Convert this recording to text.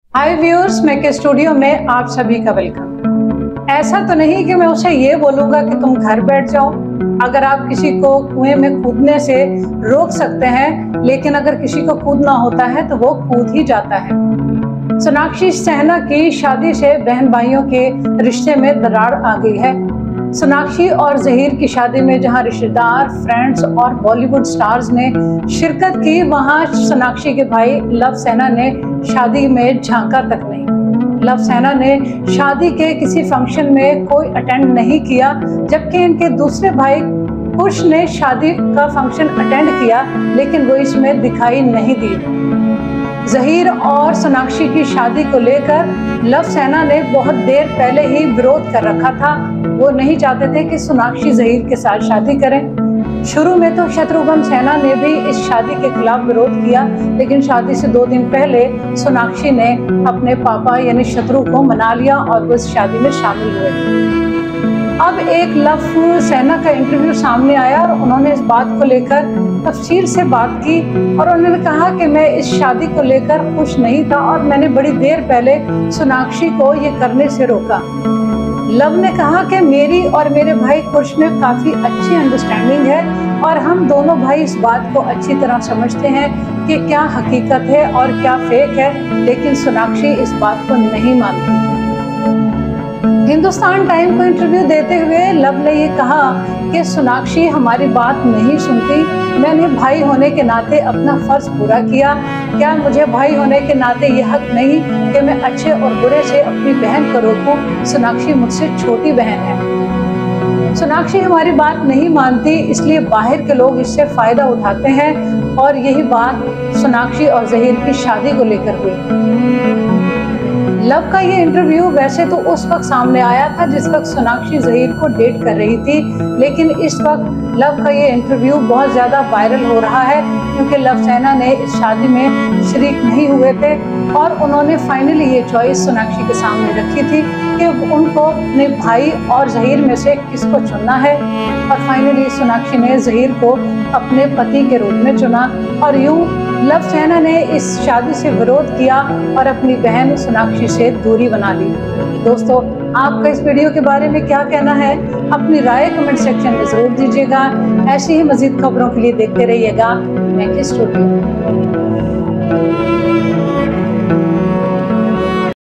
हाय viewers, मैं के studio में आप सभी का वेलकम। ऐसा तो नहीं कि मैं उसे ये बोलूंगा कि तुम घर बैठ जाओ। अगर आप किसी को कुएं में कूदने से रोक सकते हैं, लेकिन अगर किसी को कूदना होता है तो वो कूद ही जाता है। सोनाक्षी सिन्हा की शादी से बहन भाइयों के रिश्ते में दरार आ गई है। सोनाक्षी और ज़हीर की शादी में जहां रिश्तेदार, फ्रेंड्स और बॉलीवुड स्टार्स ने शिरकत की, वहां सोनाक्षी के भाई लव सिन्हा ने शादी में झांका तक नहीं। लव सिन्हा ने शादी के किसी फंक्शन में कोई अटेंड नहीं किया, जबकि इनके दूसरे भाई कुश ने शादी का फंक्शन अटेंड किया, लेकिन वो इसमें दिखाई नहीं दी। ज़हीर और सोनाक्षी की शादी को लेकर लव सिन्हा ने बहुत देर पहले ही विरोध कर रखा था। वो नहीं चाहते थे कि सोनाक्षी ज़हीर के साथ शादी करें। शुरू में तो शत्रुघ्न सिन्हा ने भी इस शादी के खिलाफ विरोध किया, लेकिन शादी से 2 दिन पहले सोनाक्षी ने अपने पापा यानी शत्रु को मना लिया और वो इस शादी में शामिल हुए। अब एक लव सिन्हा का इंटरव्यू सामने आया और उन्होंने इस बात को लेकर तफसील से बात की और उन्होंने कहा कि मैं इस शादी को लेकर खुश नहीं था और मैंने बड़ी देर पहले सोनाक्षी को ये करने से रोका। लव ने कहा कि मेरी और मेरे भाई कुश में काफ़ी अच्छी अंडरस्टैंडिंग है और हम दोनों भाई इस बात को अच्छी तरह समझते हैं कि क्या हकीकत है और क्या फेक है, लेकिन सोनाक्षी इस बात को नहीं मानती। हिंदुस्तान टाइम को इंटरव्यू देते हुए लव ने ये कहा कि सोनाक्षी हमारी बात नहीं सुनती। मैंने भाई होने के नाते अपना फर्ज पूरा किया। क्या मुझे भाई होने के नाते ये हक नहीं कि मैं अच्छे और बुरे से अपनी बहन को रोकूं? सोनाक्षी मुझसे छोटी बहन है। सोनाक्षी हमारी बात नहीं मानती, इसलिए बाहर के लोग इससे फायदा उठाते हैं और यही बात सोनाक्षी और ज़हीर की शादी को लेकर हुई। लव का ये इंटरव्यू वैसे तो उस वक्त सामने आया था जिस वक्त सोनाक्षी ज़हीर को डेट कर रही थी, लेकिन इस वक्त लव का ये इंटरव्यू बहुत ज़्यादा वायरल हो रहा है क्योंकि लव सिन्हा ने इस शादी में शरीक नहीं हुए थे और उन्होंने फाइनली ये चॉइस सोनाक्षी के सामने रखी थी कि उनको अपने भाई और ज़हीर में से किसको चुनना है, और फाइनली सोनाक्षी ने ज़हीर को अपने पति के रूप में चुना और यूँ लव सिन्हा ने इस शादी से विरोध किया और अपनी बहन सोनाक्षी से दूरी बना ली। दोस्तों, आपका इस वीडियो के बारे में क्या कहना है? अपनी राय कमेंट सेक्शन में ज़रूर दीजिएगा। ऐसी ही मज़ीद खबरों के लिए देखते रहिएगा के स्टूडियो।